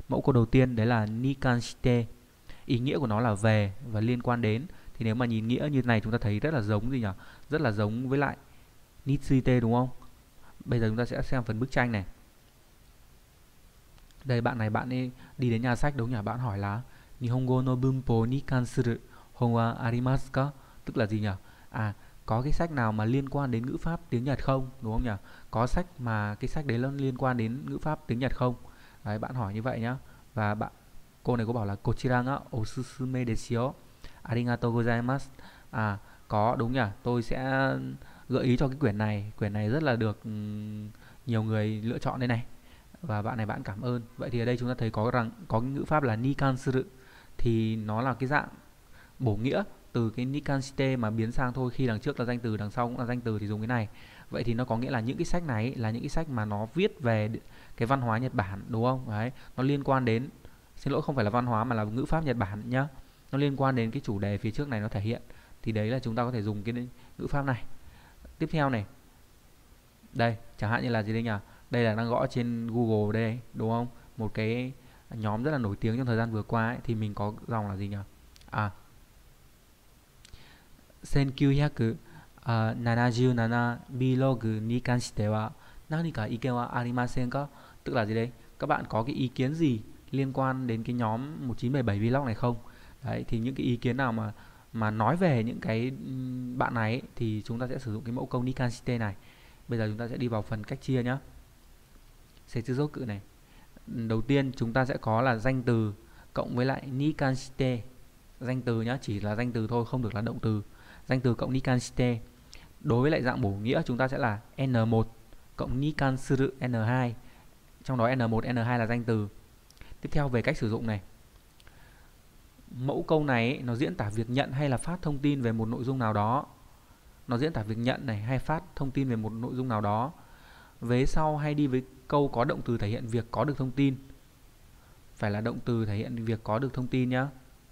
Mẫu câu đầu tiên đấy là nikanshite, ý nghĩa của nó là về và liên quan đến. Thì nếu mà nhìn nghĩa như thế này chúng ta thấy rất là giống gì nhỉ? Rất là giống với lại nitsuite đúng không? Bây giờ chúng ta sẽ xem phần bức tranh này. Đây bạn này bạn ấy đi đến nhà sách đúng nhỉ? Bạn hỏi là Nihongo no bunpo ni kansuru hon wa arimasu ka? Tức là gì nhỉ? À, có cái sách nào mà liên quan đến ngữ pháp tiếng Nhật không? Đúng không nhỉ? Có sách mà cái sách đấy nó liên quan đến ngữ pháp tiếng Nhật không? Đấy, bạn hỏi như vậy nhá. Và cô này có bảo là kochira ga osusume desu yo. Arigatou gozaimasu. À, có đúng nhỉ? Tôi sẽ gợi ý cho cái quyển này. Quyển này rất là được nhiều người lựa chọn đây này. Và bạn này bạn cảm ơn. Vậy thì ở đây chúng ta thấy có cái ngữ pháp là nikansuru, thì nó là cái dạng bổ nghĩa từ cái nikansite mà biến sang thôi, khi đằng trước là danh từ đằng sau cũng là danh từ thì dùng cái này. Vậy thì nó có nghĩa là những cái sách này là những cái sách mà nó viết về cái văn hóa Nhật Bản đúng không? Đấy, nó liên quan đến, xin lỗi không phải là văn hóa mà là ngữ pháp Nhật Bản nhá. Nó liên quan đến cái chủ đề phía trước này nó thể hiện. Thì đấy là chúng ta có thể dùng cái ngữ pháp này. Tiếp theo này. Đây, chẳng hạn như là gì đây nhỉ? Đây là đang gõ trên Google đây, đúng không? Một cái nhóm rất là nổi tiếng trong thời gian vừa qua ấy, thì mình có dòng là gì nhỉ? À, 1977 Vlogに関しては何か意見はありませんか? Tức là gì đây? Các bạn có cái ý kiến gì liên quan đến cái nhóm 1977 Vlog này không? Đấy, thì những cái ý kiến nào mà nói về những cái bạn này ấy, thì chúng ta sẽ sử dụng cái mẫu câu Nikanshite này. Bây giờ chúng ta sẽ đi vào phần cách chia nhá. Setsuzoku này. Đầu tiên chúng ta sẽ có là danh từ cộng với lại nikanshite. Danh từ nhá, chỉ là danh từ thôi, không được là động từ. Danh từ cộng nikanshite. Đối với lại dạng bổ nghĩa chúng ta sẽ là N1 cộng nikansuru N2. Trong đó N1, N2 là danh từ. Tiếp theo về cách sử dụng này. Mẫu câu này ấy, nó diễn tả việc nhận hay là phát thông tin về một nội dung nào đó. Nó diễn tả việc nhận này hay phát thông tin về một nội dung nào đó. Vế sau hay đi với câu có động từ thể hiện việc có được thông tin. Phải là động từ thể hiện việc có được thông tin nhá.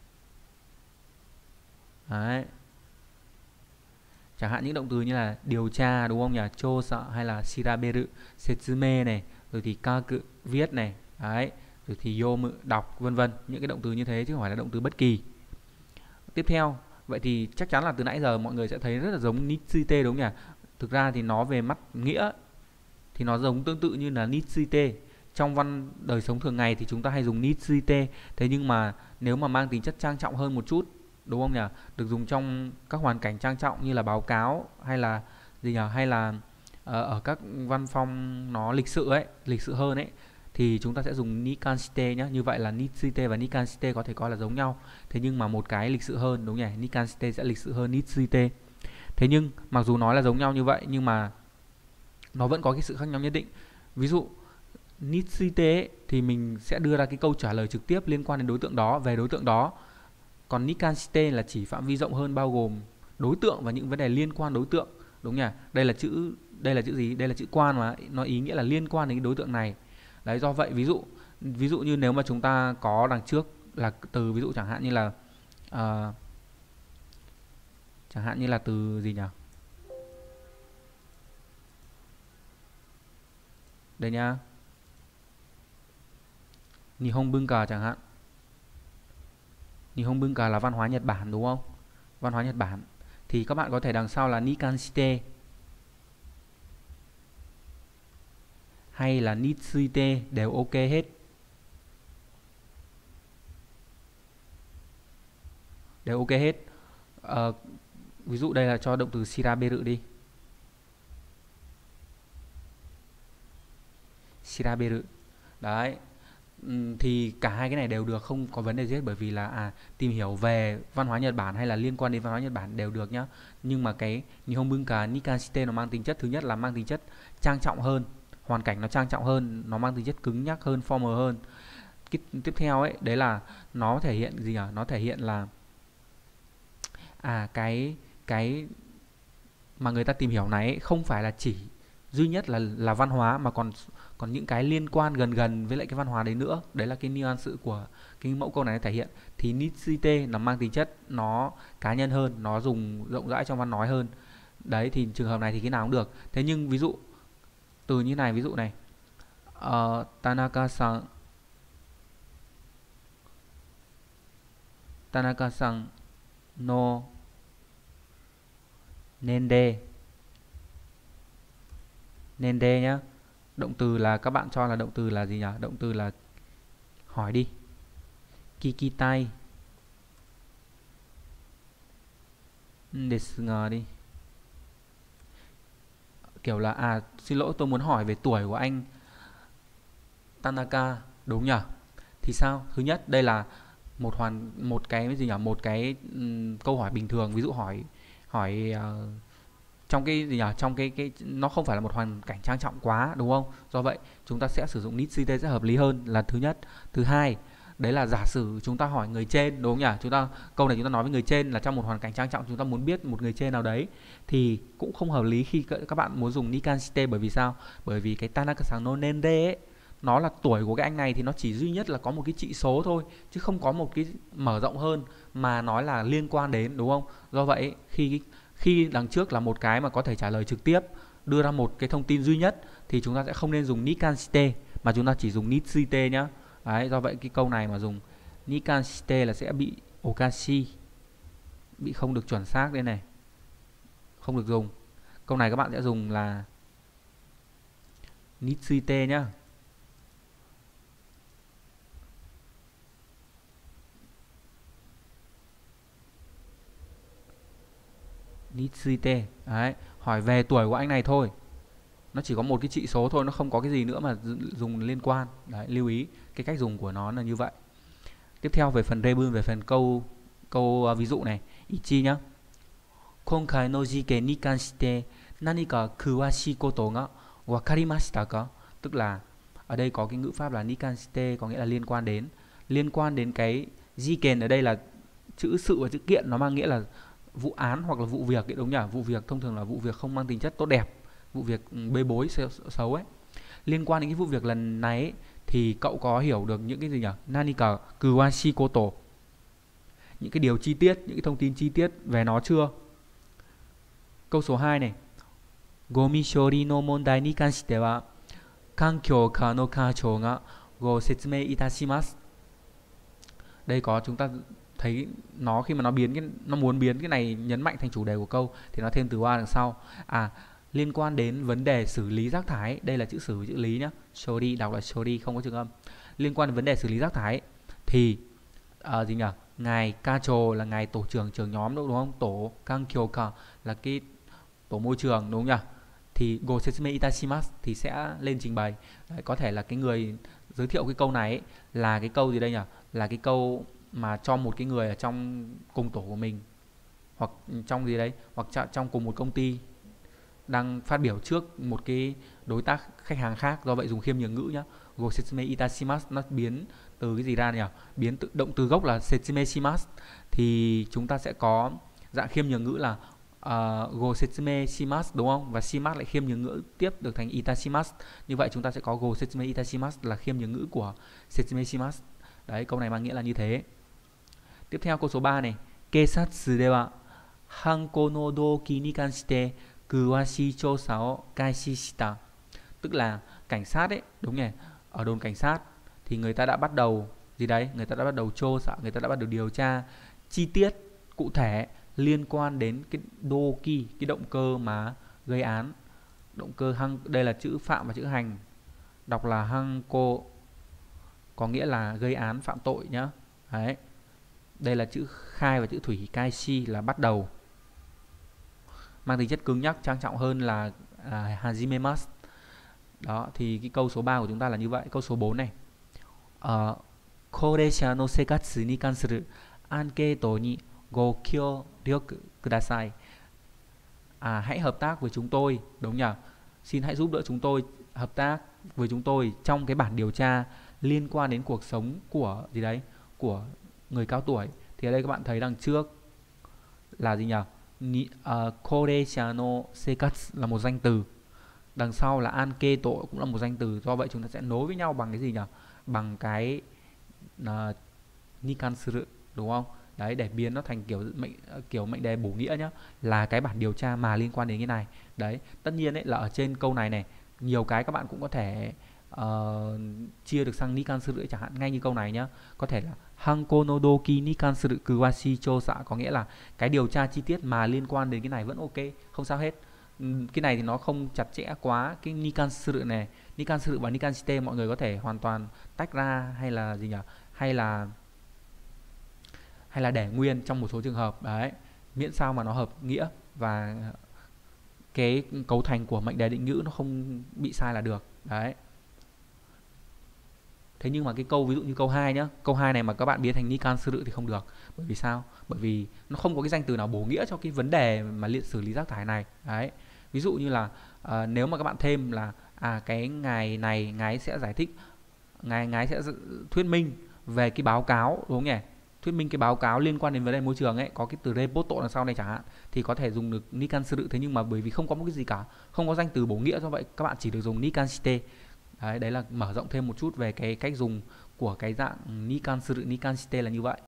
Đấy. Chẳng hạn những động từ như là điều tra đúng không nhỉ? Chosa hay là shiraberu, setsume này, rồi thì kaku viết này, đấy, rồi thì yomu đọc vân vân, những cái động từ như thế chứ không phải là động từ bất kỳ. Tiếp theo, vậy thì chắc chắn là từ nãy giờ mọi người sẽ thấy rất là giống nitsute đúng không nhỉ? Thực ra thì nó về mặt nghĩa thì nó giống tương tự như là nitsute. Trong văn đời sống thường ngày thì chúng ta hay dùng nitsute. Thế nhưng mà nếu mà mang tính chất trang trọng hơn một chút, đúng không nhỉ? Được dùng trong các hoàn cảnh trang trọng như là báo cáo hay là gì nhỉ? Hay là ở các văn phòng nó lịch sự ấy, lịch sự hơn ấy, thì chúng ta sẽ dùng nikanshite nhé. Như vậy là nitsute và nikanshite có thể coi là giống nhau. Thế nhưng mà một cái lịch sự hơn đúng nhỉ? Nikanshite sẽ lịch sự hơn nitsute. Thế nhưng mặc dù nói là giống nhau như vậy nhưng mà nó vẫn có cái sự khác nhau nhất định. Ví dụ nitsute thì mình sẽ đưa ra cái câu trả lời trực tiếp liên quan đến đối tượng đó, về đối tượng đó. Còn nikanshite là chỉ phạm vi rộng hơn, bao gồm đối tượng và những vấn đề liên quan đối tượng, đúng nhỉ? Đây là chữ gì? Đây là chữ quan mà nó ý nghĩa là liên quan đến cái đối tượng này. Đấy, do vậy ví dụ như nếu mà chúng ta có đằng trước là từ, ví dụ chẳng hạn như là từ gì nhỉ? Đây nhá. Nihon bunka chẳng hạn. Nihon bunka là văn hóa Nhật Bản đúng không? Văn hóa Nhật Bản. Thì các bạn có thể đằng sau là nikanshite hay là nitsuite đều ok hết. Đều ok hết. Ví dụ đây là cho động từ shiraberu đi. Shiraberu. Đấy. Thì cả hai cái này đều được, không có vấn đề gì hết, bởi vì là tìm hiểu về văn hóa Nhật Bản hay là liên quan đến văn hóa Nhật Bản đều được nhá. Nhưng mà cái Nihon bunka nikanshite nó mang tính chất, thứ nhất là mang tính chất trang trọng hơn, hoàn cảnh nó trang trọng hơn, nó mang tính chất cứng nhắc hơn, formal hơn. Cái tiếp theo ấy, đấy là nó thể hiện gì nhỉ? Nó thể hiện là cái mà người ta tìm hiểu này ấy, không phải là chỉ duy nhất là văn hóa, mà còn những cái liên quan gần gần với lại cái văn hóa đấy nữa. Đấy là cái nuance của cái mẫu câu này thể hiện. Thì nitsute nó mang tính chất nó cá nhân hơn, nó dùng rộng rãi trong văn nói hơn. Đấy, thì trường hợp này thì cái nào cũng được. Thế nhưng ví dụ từ như này, ví dụ này, Tanaka-san Tanaka-san no nende. Nende nhá. Động từ là các bạn cho là động từ là gì nhỉ? Động từ là hỏi đi. Kikitai desu ga đi. Kiểu là xin lỗi, tôi muốn hỏi về tuổi của anh Tanaka, đúng nhỉ? Thì sao? Thứ nhất, đây là một cái gì nhỉ? Một cái câu hỏi bình thường, ví dụ hỏi hỏi trong cái gì nhỉ? Trong cái nó không phải là một hoàn cảnh trang trọng quá, đúng không? Do vậy, chúng ta sẽ sử dụng nitsite sẽ hợp lý hơn là thứ nhất. Thứ hai, đấy là giả sử chúng ta hỏi người trên, đúng không nhỉ? Câu này chúng ta nói với người trên là trong một hoàn cảnh trang trọng, chúng ta muốn biết một người trên nào đấy thì cũng không hợp lý khi các bạn muốn dùng nikanshite. Bởi vì sao? Bởi vì cái Tanaka-san no nende ấy, nó là tuổi của cái anh này thì nó chỉ duy nhất là có một cái trị số thôi, chứ không có một cái mở rộng hơn mà nói là liên quan đến, đúng không? Do vậy khi đằng trước là một cái mà có thể trả lời trực tiếp, đưa ra một cái thông tin duy nhất thì chúng ta sẽ không nên dùng nikanshite mà chúng ta chỉ dùng nitsite nhá. Đấy, do vậy cái câu này mà dùng nikanshite là sẽ bị okashi, bị không được chuẩn xác đây này, không được dùng. Câu này các bạn sẽ dùng là nitsite nhá. Nitsite. Đấy, hỏi về tuổi của anh này thôi. Nó chỉ có một cái trị số thôi, nó không có cái gì nữa mà dùng liên quan. Đấy, lưu ý cái cách dùng của nó là như vậy. Tiếp theo về phần rebun, về phần câu ví dụ này. Ichi nhá. Konkai no jiken ni kanshite nanika kuwashii koto ga wakarimashita ka? Tức là ở đây có cái ngữ pháp là nikanshite có nghĩa là liên quan đến. Liên quan đến cái jiken ở đây là chữ sự và chữ kiện, nó mang nghĩa là vụ án hoặc là vụ việc ấy, đúng nhỉ? Vụ việc thông thường là vụ việc không mang tính chất tốt đẹp, vụ việc bê bối xấu ấy. Liên quan đến cái vụ việc lần này ấy, thì cậu có hiểu được những cái gì nhỉ? Nanika kuwashii koto, những cái điều chi tiết, những cái thông tin chi tiết về nó chưa? Câu số 2 này. Gomi shori no mondai ni kanshite wa kankyou ka no kachou ga go setsumei itashimasu. Đây có chúng ta thấy nó khi mà nó muốn biến cái này nhấn mạnh thành chủ đề của câu thì nó thêm từ wa đằng sau. Liên quan đến vấn đề xử lý rác thải, đây là chữ xử với chữ lý nhá. Shori đọc là shori không có trường âm. Liên quan đến vấn đề xử lý rác thải thì gì nhỉ? Ngài Kacho là ngài tổ trưởng trưởng nhóm, đúng không? Tổ Kankyoka là cái tổ môi trường, đúng không nhỉ? Thì go setsume itashimasu thì sẽ lên trình bày. Đấy, có thể là cái người giới thiệu cái câu này ấy, là cái câu gì đây nhỉ? Là cái câu mà cho một cái người ở trong cùng tổ của mình, hoặc trong gì đấy, hoặc trong cùng một công ty đang phát biểu trước một cái đối tác khách hàng khác. Do vậy dùng khiêm nhường ngữ nhá. Go setsume itashimasu nó biến từ cái gì ra nhỉ? Biến từ động từ gốc là setsume shimasu thì chúng ta sẽ có dạng khiêm nhường ngữ là go setsume shimasu, đúng không? Và shimasu lại khiêm nhường ngữ tiếp được thành itashimasu. Như vậy chúng ta sẽ có go setsume itashimasu là khiêm nhường ngữ của setsume shimasu. Đấy, câu này mang nghĩa là như thế. Tiếp theo câu số 3 này. Keisatsu de wa hanko no doki ni kanshite kuwashii chousa o kaishi shita. Tức là cảnh sát ấy, đúng nhỉ? Ở đồn cảnh sát thì người ta đã bắt đầu gì đấy? Người ta đã bắt đầu chousa, người ta đã bắt đầu điều tra chi tiết cụ thể liên quan đến cái doki, cái động cơ mà gây án. Động cơ đây là chữ phạm và chữ hành. Đọc là hanko có nghĩa là gây án, phạm tội nhá. Đấy. Đây là chữ khai và chữ thủy, kaishi là bắt đầu. Mang tính chất cứng nhắc, trang trọng hơn là hajimemasu. Đó, thì cái câu số 3 của chúng ta là như vậy. Câu số 4 này. Koreisha no seikatsu ni kansuru anketo ni go kyōryoku kudasai. Hãy hợp tác với chúng tôi, đúng nhỉ? Xin hãy giúp đỡ chúng tôi, hợp tác với chúng tôi trong cái bản điều tra liên quan đến cuộc sống của gì đấy, của người cao tuổi. Thì ở đây các bạn thấy đằng trước là gì nhỉ? Koreisha no seikatsu là một danh từ. Đằng sau là anketo cũng là một danh từ. Do vậy chúng ta sẽ nối với nhau bằng cái gì nhỉ? Bằng cái nikansuru, đúng không? Đấy, để biến nó thành kiểu mệnh đề bổ nghĩa nhá, là cái bản điều tra mà liên quan đến cái này. Đấy, tất nhiên ấy là ở trên câu này này, nhiều cái các bạn cũng có thể chia được sang nikansuru chẳng hạn, ngay như câu này nhá, có thể là hanko no doki nikansuru kuwashi chosa, có nghĩa là cái điều tra chi tiết mà liên quan đến cái này vẫn ok, không sao hết. Cái này thì nó không chặt chẽ quá. Cái nikansuru này, nikansuru và nikansite mọi người có thể hoàn toàn tách ra, hay là gì nhỉ, hay là để nguyên trong một số trường hợp đấy, miễn sao mà nó hợp nghĩa và cái cấu thành của mệnh đề định ngữ nó không bị sai là được đấy. Thế nhưng mà cái câu ví dụ như câu 2 nhá, câu 2 này mà các bạn biến thành nikansuru thì không được. Bởi vì sao? Bởi vì nó không có cái danh từ nào bổ nghĩa cho cái vấn đề mà xử lý rác thải này đấy. Ví dụ như là nếu mà các bạn thêm là cái ngày này ngài sẽ giải thích, ngài sẽ thuyết minh về cái báo cáo, đúng không nhỉ? Thuyết minh cái báo cáo liên quan đến vấn đề môi trường ấy, có cái từ reporto đằng sau này chẳng hạn, thì có thể dùng được nikansuru. Thế nhưng mà bởi vì không có một cái gì cả, không có danh từ bổ nghĩa, do vậy các bạn chỉ được dùng nikansite. Đấy là mở rộng thêm một chút về cái cách dùng của cái dạng nikansuru, nikansite là như vậy.